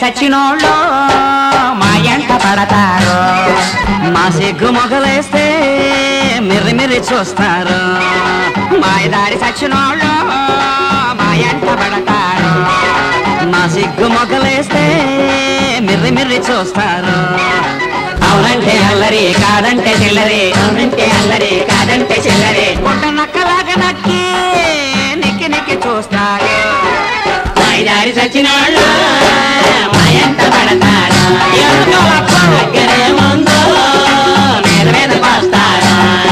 సచ్చినోళ్ళు మా ఎంట పడతారు, మా సిగ్గు మొగలేస్తే మిర్రి మిర్రి చూస్తారు. మాయదారి సచ్చినోళ్ళు మా ఎంట పడతారు, మా సిగ్గు మొగలేస్తే మిర్రి మిర్రి చూస్తారు. అవునంటే అల్లరి కాదంటే చిల్లరి, అవునంటే అల్లరి కాదంటే చిల్లరి, పుట్ట నక్కలాగా నక్కి నిక్కి నిక్కి చూస్తారు. మాయదారి సచ్చినోళ్ళు మా ఎంట పడతారు, దగ్గరే ముందు మీద మీద పోస్తారు.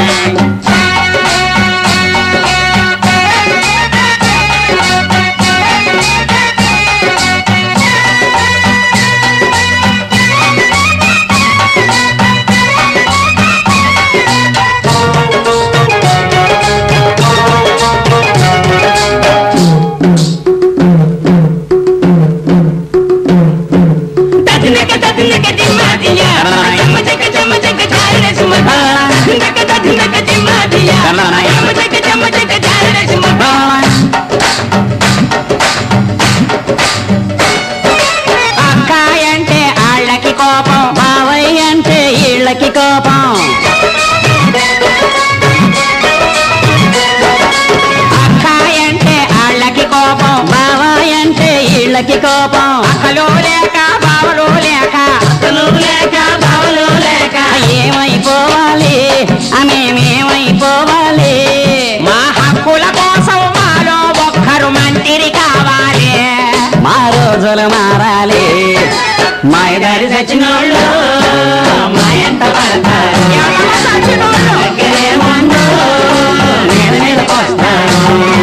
అక్కాయ అంటే ఆళ్ళకి కోపం, బావయ్య అంటే ఇళ్ళకి కోపం. అక్కాయ అంటే ఆళ్ళకి కోపం, బావయ్య అంటే ఇళ్ళకి కోపం. అక్కలు లేక బావలు లేక, అక్కలు లేక బావలు లేక ఏమైపోవాలి, మేమేమైపోవాలి? మా హక్కుల కోసం మాలో ఒక్కరు మంత్రి కావాలి, మా రోజులు మారాలి. మాయదారి సచ్చినోళ్ళు మా ఎంట పడతారు, దగ్గరే ముందు మీద మీదకి వస్తారు.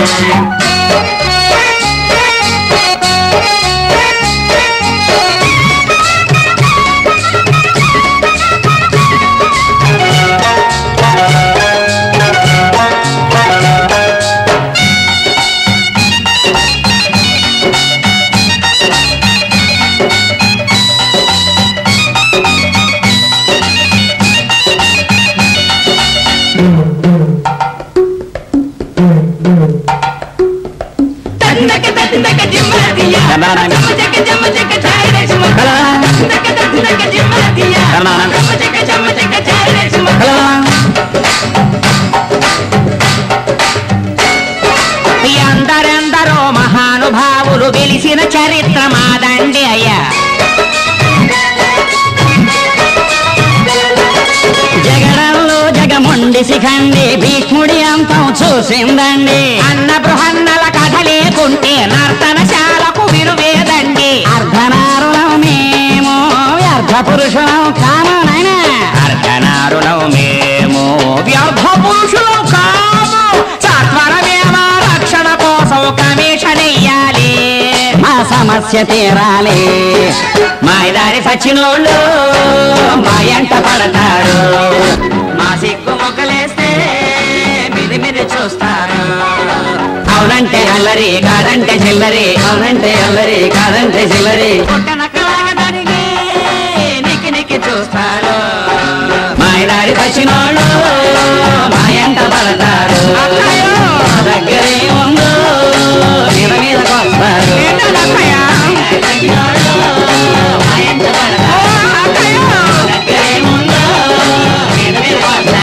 ఎందరెందరో మహానుభావులు వెలిసిన చరిత్ర మాదండి అయ్యా. జగడంలో జగముండి శిఖండి భీష్ముడి అంతం చూసిందండి. అన్న బృహన్నల కథ లేకుంటే నర్తనశాలకు విలువేదండి. అర్ధనారులం మేము వ్యర్థ పురుషులం కాము నాయనా, అర్ధనారులం మేము వ్యర్థ పురుషులం కాము. సత్వరమేమ రక్షణ కోసం కమిషన్ ఎయ్యాలి, మా సమస్య తీరాలి. మాయదారి సచ్చినోళ్ళు మా ఎంట పడతారు, మా సిగ్గు మొక్కలేస్తే మిది మిది చూస్తారు. అవునంటే అల్లరి కాదంటే చిల్లరి, అవునంటే అల్లరి కాదంటే చిల్లరి,